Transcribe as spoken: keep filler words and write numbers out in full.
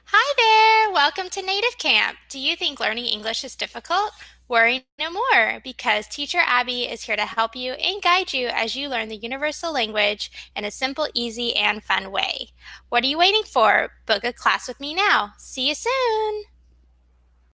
Hi there! Welcome to Native Camp. Do you think learning English is difficult? Worry no more, because teacher Abby is here to help you and guide you as you learn the universal language in a simple, easy, and fun way. What are you waiting for? Book a class with me now. See you soon!